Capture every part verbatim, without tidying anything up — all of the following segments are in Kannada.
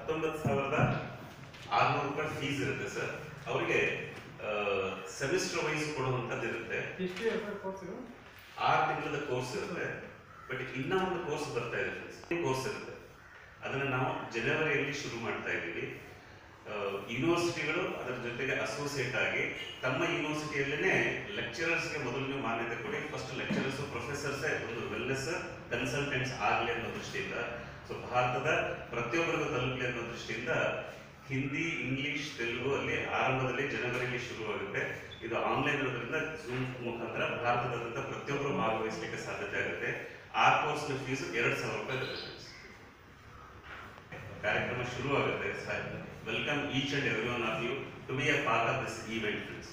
ಹತ್ತೊಂಬತ್ತು ಸಾವಿರದ ಆರುನೂರು ರೂಪಾಯಿ ಫೀಸ್ ಇರುತ್ತೆ ಸರ್. ಅವರಿಗೆ ಸೆಮಿಸ್ಟರ್ ವೈಸ್ ಕೊಡುವಂಥದ್ದು ಇರುತ್ತೆ. ಆರು ತಿಂಗಳ ಕೋರ್ಸ್ ಇರುತ್ತೆ. ಬಟ್ ಇನ್ನೂ ಒಂದು ಕೋರ್ಸ್ ಬರ್ತಾ ಇದೆ ಫ್ರೆಂಡ್ಸ್, ಕೋರ್ಸ್ ಇರುತ್ತೆ. ಅದನ್ನು ನಾವು ಜನವರಿಯಲ್ಲಿ ಶುರು ಮಾಡ್ತಾ ಇದ್ದೀವಿ. ಯೂನಿವರ್ಸಿಟಿಗಳು ಅದರ ಜೊತೆಗೆ ಅಸೋಸಿಯೇಟ್ ಆಗಿ ತಮ್ಮ ಯೂನಿವರ್ಸಿಟಿಯಲ್ಲೇ ಲೆಕ್ಚರರ್ಸ್ಗೆ ಮೊದಲು ನೀವು ಮಾನ್ಯತೆ ಕೊಡಿ. ಫಸ್ಟ್ ಲೆಕ್ಚರರ್ಸ್ ಪ್ರೊಫೆಸರ್ಸೇ ಒಂದು ವೆಲ್ನೆಸ್ ಕನ್ಸಲ್ಟೆಂಟ್ಸ್ ಆಗಲಿ ಅನ್ನೋ ದೃಷ್ಟಿಯಿಂದ, ಸೊ ಭಾರತದ ಪ್ರತಿಯೊಬ್ಬರಿಗೂ ತಲುಪಲಿ ಅನ್ನೋ ದೃಷ್ಟಿಯಿಂದ ಹಿಂದಿ, ಇಂಗ್ಲಿಷ್, ತೆಲುಗು ಅಲ್ಲಿ ಆರಂಭದಲ್ಲಿ ಜನವರಿಯಲ್ಲಿ ಶುರುವಾಗುತ್ತೆ. ಇದು ಆನ್ಲೈನ್ ಇರೋದ್ರಿಂದ ಝೂಮ್ ಮುಖಾಂತರ ಭಾರತದಾದ್ಯಂತ ಪ್ರತಿಯೊಬ್ಬರು ಭಾಗವಹಿಸಲಿಕ್ಕೆ ಸಾಧ್ಯತೆ ಆಗುತ್ತೆ. ಆ ಕೋರ್ಸ್ನ ಫೀಸ್ ಎರಡು ಸಾವಿರ ರೂಪಾಯಿ ಇರುತ್ತೆ. ಕಾರ್ಯಕ್ರಮ ಶುರುವಾಗುತ್ತೆ. Welcome each and every one of you to be a part of this event friends.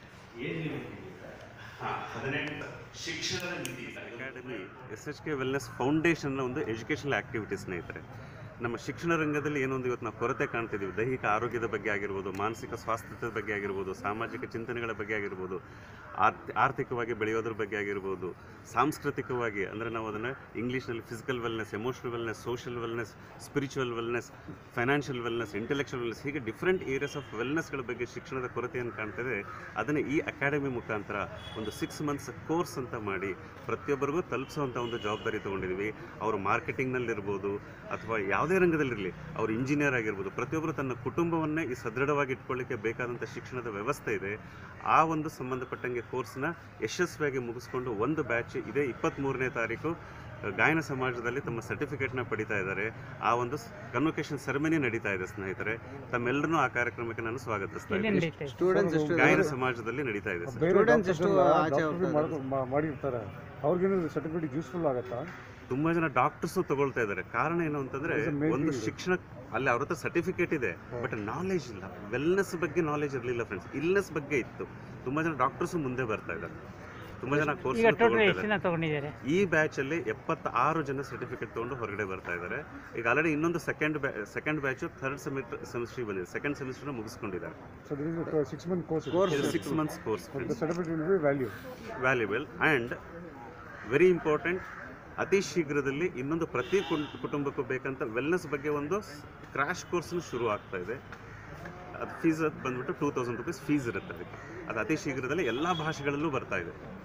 ಹಾಂ, ಹದಿನೆಂಟು ಶಿಕ್ಷಣದ ನೀತಿ academy S H K wellness ಫೌಂಡೇಶನ್ನ ಒಂದು ಎಜುಕೇಷನಲ್ ಆಕ್ಟಿವಿಟಿ ಸ್ನೇಹಿತರೆ. ನಮ್ಮ ಶಿಕ್ಷಣ ರಂಗದಲ್ಲಿ ಏನೊಂದು ಇವತ್ತು ನಾವು ಕೊರತೆ ಕಾಣ್ತಿದ್ದೀವಿ. ದೈಹಿಕ ಆರೋಗ್ಯದ ಬಗ್ಗೆ ಆಗಿರ್ಬೋದು, ಮಾನಸಿಕ ಸ್ವಾಸ್ಥ್ಯದ ಬಗ್ಗೆ ಆಗಿರ್ಬೋದು, ಸಾಮಾಜಿಕ ಚಿಂತನೆಗಳ ಬಗ್ಗೆ ಆಗಿರ್ಬೋದು, ಆರ್ಥಿಕವಾಗಿ ಬೆಳೆಯೋದ್ರ ಬಗ್ಗೆ ಆಗಿರ್ಬೋದು, ಸಾಂಸ್ಕೃತಿಕವಾಗಿ ಅಂದರೆ ನಾವು ಅದನ್ನು ಇಂಗ್ಲೀಷ್ನಲ್ಲಿ physical wellness, emotional wellness, social wellness, spiritual wellness, financial wellness, intellectual wellness, ಹೀಗೆ ಡಿಫ್ರೆಂಟ್ ಏರಿಯಾಸ್ ಆಫ್ ವೆಲ್ನೆಸ್ಗಳ ಬಗ್ಗೆ ಶಿಕ್ಷಣದ ಕೊರತೆಯನ್ನು ಕಾಣ್ತದೆ. ಅದನ್ನು ಈ ಅಕಾಡೆಮಿ ಮುಖಾಂತರ ಒಂದು ಸಿಕ್ಸ್ ಮಂತ್ಸ್ ಕೋರ್ಸ್ ಅಂತ ಮಾಡಿ ಪ್ರತಿಯೊಬ್ಬರಿಗೂ ತಲುಪಿಸುವಂಥ ಒಂದು ಜವಾಬ್ದಾರಿ ತೊಗೊಂಡಿದ್ದೀವಿ. ಅವರು ಮಾರ್ಕೆಟಿಂಗ್ನಲ್ಲಿರ್ಬೋದು ಅಥವಾ ಯಾವುದೇ ರಂಗದಲ್ಲಿರಲಿ, ಅವರು ಇಂಜಿನಿಯರ್ ಆಗಿರ್ಬೋದು, ಪ್ರತಿಯೊಬ್ಬರು ತನ್ನ ಕುಟುಂಬವನ್ನೇ ಈ ಸದೃಢವಾಗಿ ಇಟ್ಕೊಳ್ಳಿಕ್ಕೆ ಬೇಕಾದಂಥ ಶಿಕ್ಷಣದ ವ್ಯವಸ್ಥೆ ಇದೆ. ಆ ಒಂದು ಸಂಬಂಧಪಟ್ಟಂಗೆ ಕೋರ್ಸ್ನ ಯಶಸ್ವಿಯಾಗಿ ಮುಗಿಸ್ಕೊಂಡು ಒಂದು ಬ್ಯಾಚ್ ಇದೇ ಇಪ್ಪತ್ತ್ಮೂರನೇ ತಾರೀಕು ಗಾಯನ ಸಮಾಜದಲ್ಲಿ ತಮ್ಮ ಸರ್ಟಿಫಿಕೇಟ್ನ ಪಡಿತಾ ಇದ್ದಾರೆ. ಆ ಒಂದು ಕನ್ವೊಕೇಶನ್ ಸೆರೆಮನಿ ನಡೀತಾ ಇದೆ ಸ್ನೇಹಿತರೆ. ತಮ್ಮೆಲ್ಲರೂ ಆ ಕಾರ್ಯಕ್ರಮಕ್ಕೆ ನಾನು ಸ್ವಾಗತಿಸ್ತಾ ಇದ್ದೀನಿ. ಗಾಯನ ಸಮಾಜದಲ್ಲಿ ನಡೀತಾ ಇದೆ. ತುಂಬ ಜನ ಡಾಕ್ಟರ್ಸು ತಗೊಳ್ತಾ ಇದ್ದಾರೆ. ಕಾರಣ ಏನು ಅಂತಂದರೆ, ಒಂದು ಶಿಕ್ಷಣ ಅಲ್ಲಿ ಅವ್ರ ಹತ್ರ ಸರ್ಟಿಫಿಕೇಟ್ ಇದೆ, ಬಟ್ ನಾಲೆಜ್ ಇಲ್ಲ. ವೆಲ್ನೆಸ್ ಬಗ್ಗೆ ನಾಲೆಜ್ ಇರಲಿಲ್ಲ ಫ್ರೆಂಡ್ಸ್, ಇಲ್ನೆಸ್ ಬಗ್ಗೆ ಇತ್ತು. ತುಂಬ ಜನ ಡಾಕ್ಟರ್ಸು ಮುಂದೆ ಬರ್ತಾ ಇದ್ದಾರೆ, ತುಂಬ ಜನ ಕೋರ್ಸ್ ತಗೊಂಡಿದ್ದಾರೆ. ಈ ಬ್ಯಾಚಲ್ಲಿ ಎಪ್ಪತ್ತಾರು ಜನ ಸರ್ಟಿಫಿಕೇಟ್ ತೊಗೊಂಡು ಹೊರಗಡೆ ಬರ್ತಾ ಇದ್ದಾರೆ. ಈಗ ಆಲ್ರೆಡಿ ಇನ್ನೊಂದು ಸೆಕೆಂಡ್ ಬ್ಯಾ ಸೆಕೆಂಡ್ ಬ್ಯಾಚು ಥರ್ಡ್ ಸೆಮಿಸ್ಟರ್ ಸೆಮಿಸ್ಟ್ರಿಗೆ ಬಂದಿದೆ. ಸೆಕೆಂಡ್ ಸೆಮಿಸ್ಟರ್ನ ಮುಗಿಸ್ಕೊಂಡಿದ್ದಾರೆ. Six months course valuable and very important. ಅತಿ ಶೀಘ್ರದಲ್ಲಿ ಇನ್ನೊಂದು ಪ್ರತಿ ಕುಟುಂಬಕ್ಕೂ ಬೇಕಂತ ವೆಲ್ನೆಸ್ ಬಗ್ಗೆ ಒಂದು ಕ್ರ್ಯಾಶ್ ಕೋರ್ಸ್ನು ಶುರು ಆಗ್ತಾ ಇದೆ. ಅದು ಫೀಸ್ ಬಂದ್ಬಿಟ್ಟು ಟೂ ತೌಸಂಡ್ ರುಪೀಸ್ ಫೀಸ್ ಇರುತ್ತೆ ಅದಕ್ಕೆ. ಅದು ಅತಿ ಶೀಘ್ರದಲ್ಲಿ ಎಲ್ಲ ಭಾಷೆಗಳಲ್ಲೂ ಬರ್ತಾ ಇದೆ.